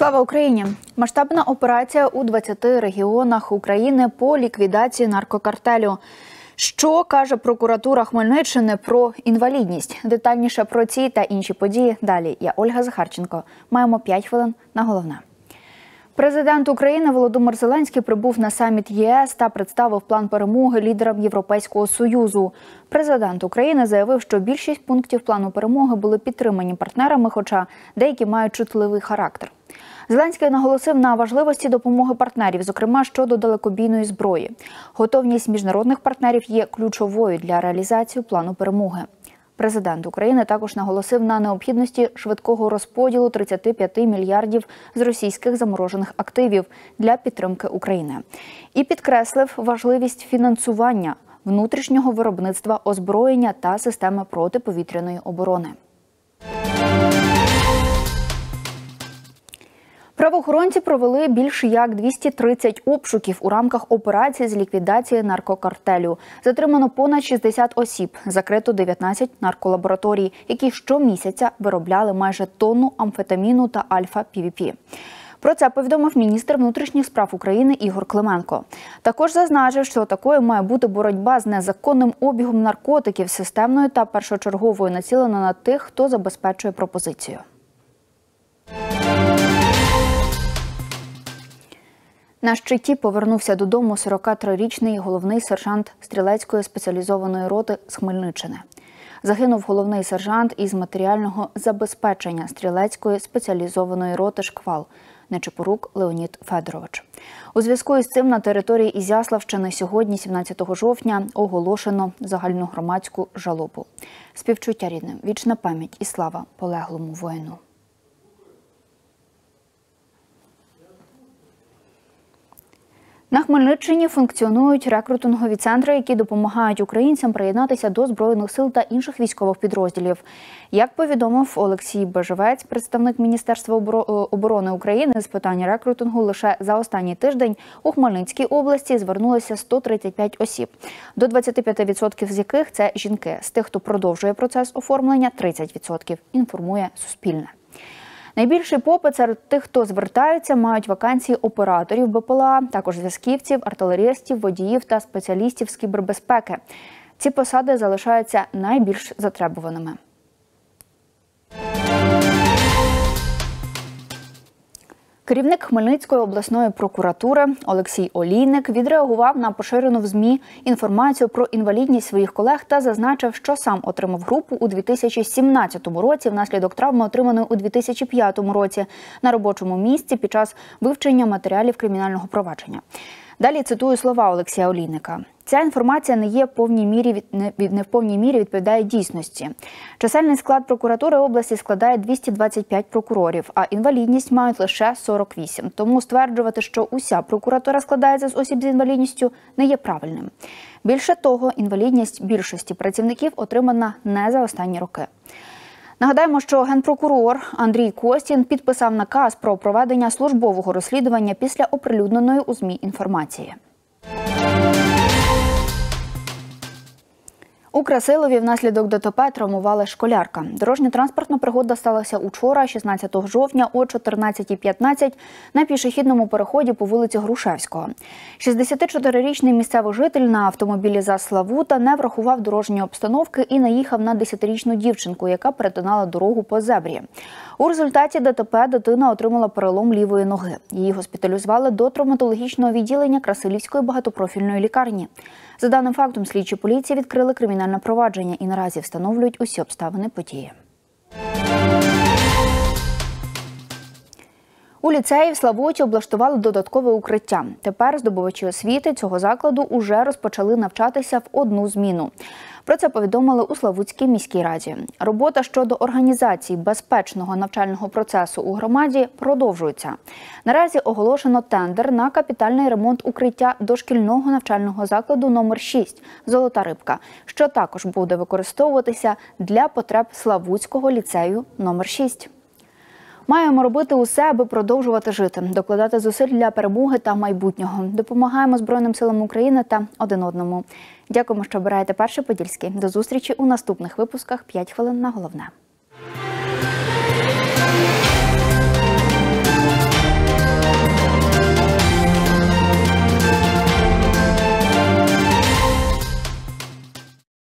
Слава Україні! Масштабна операція у 20 регіонах України по ліквідації наркокартелю. Що каже прокуратура Хмельниччини про інвалідність? Детальніше про ці та інші події далі. Я Ольга Захарченко. Маємо 5 хвилин на головне. Президент України Володимир Зеленський прибув на саміт ЄС та представив план перемоги лідерам Європейського Союзу. Президент України заявив, що більшість пунктів плану перемоги були підтримані партнерами, хоча деякі мають чутливий характер. Зеленський наголосив на важливості допомоги партнерів, зокрема щодо далекобійної зброї. Готовність міжнародних партнерів є ключовою для реалізації плану перемоги. Президент України також наголосив на необхідності швидкого розподілу 35 мільярдів з російських заморожених активів для підтримки України. І підкреслив важливість фінансування внутрішнього виробництва озброєння та системи протиповітряної оборони. Правоохоронці провели більше як 230 обшуків у рамках операції з ліквідації наркокартелю. Затримано понад 60 осіб, закрито 19 нарколабораторій, які щомісяця виробляли майже тонну амфетаміну та альфа-ПВП. Про це повідомив міністр внутрішніх справ України Ігор Клименко. Також зазначив, що такою має бути боротьба з незаконним обігом наркотиків, системною та першочерговою, націлена на тих, хто забезпечує пропозицію. На щиті повернувся додому 43-річний головний сержант стрілецької спеціалізованої роти з Хмельниччини. Загинув головний сержант із матеріального забезпечення стрілецької спеціалізованої роти «Шквал» Нечипорук Леонід Федорович. У зв'язку із цим на території Ізяславщини сьогодні, 17 жовтня, оголошено загальногромадську жалобу. Співчуття рідним, вічна пам'ять і слава полеглому воїну. На Хмельниччині функціонують рекрутингові центри, які допомагають українцям приєднатися до Збройних сил та інших військових підрозділів. Як повідомив Олексій Бежевець, представник Міністерства оборони України з питань рекрутингу, лише за останній тиждень у Хмельницькій області звернулося 135 осіб, до 25% з яких це жінки. З тих, хто продовжує процес оформлення, 30%, інформує Суспільне. Найбільший попит серед тих, хто звертаються, мають вакансії операторів БПЛА, також зв'язківців, артилерістів, водіїв та спеціалістів з кібербезпеки. Ці посади залишаються найбільш затребуваними. Керівник Хмельницької обласної прокуратури Олексій Олійник відреагував на поширену в ЗМІ інформацію про інвалідність своїх колег та зазначив, що сам отримав групу у 2017 році внаслідок травми, отриманої у 2005 році на робочому місці під час вивчення матеріалів кримінального провадження. Далі цитую слова Олексія Олійника. Ця інформація не в повній мірі відповідає дійсності. Чисельний склад прокуратури області складає 225 прокурорів, а інвалідність мають лише 48. Тому стверджувати, що уся прокуратура складається з осіб з інвалідністю, не є правильним. Більше того, інвалідність більшості працівників отримана не за останні роки. Нагадаємо, що генпрокурор Андрій Костін підписав наказ про проведення службового розслідування після оприлюдненої у ЗМІ інформації. У Красилові внаслідок ДТП травмувала школярка. Дорожньо-транспортна пригода сталася учора, 16 жовтня о 14:15 на пішохідному переході по вулиці Грушевського. 64-річний місцевий житель на автомобілі ЗАЗ «Славута» не врахував дорожньої обстановки і наїхав на 10-річну дівчинку, яка перетинала дорогу по зебрі. У результаті ДТП дитина отримала перелом лівої ноги. Її госпіталізували до травматологічного відділення Красилівської багатопрофільної лікарні. За даним фактом, слідчі поліції відкрили кримінальне провадження і наразі встановлюють усі обставини події. У ліцеї в Славуті облаштували додаткове укриття. Тепер здобувачі освіти цього закладу уже розпочали навчатися в одну зміну. Про це повідомили у Славутській міській раді. Робота щодо організації безпечного навчального процесу у громаді продовжується. Наразі оголошено тендер на капітальний ремонт укриття дошкільного навчального закладу номер 6 «Золота рибка», що також буде використовуватися для потреб Славутського ліцею номер 6. Маємо робити усе, аби продовжувати жити, докладати зусиль для перемоги та майбутнього. Допомагаємо Збройним силам України та один одному. Дякуємо, що обираєте Перший Подільський. До зустрічі у наступних випусках «5 хвилин на головне».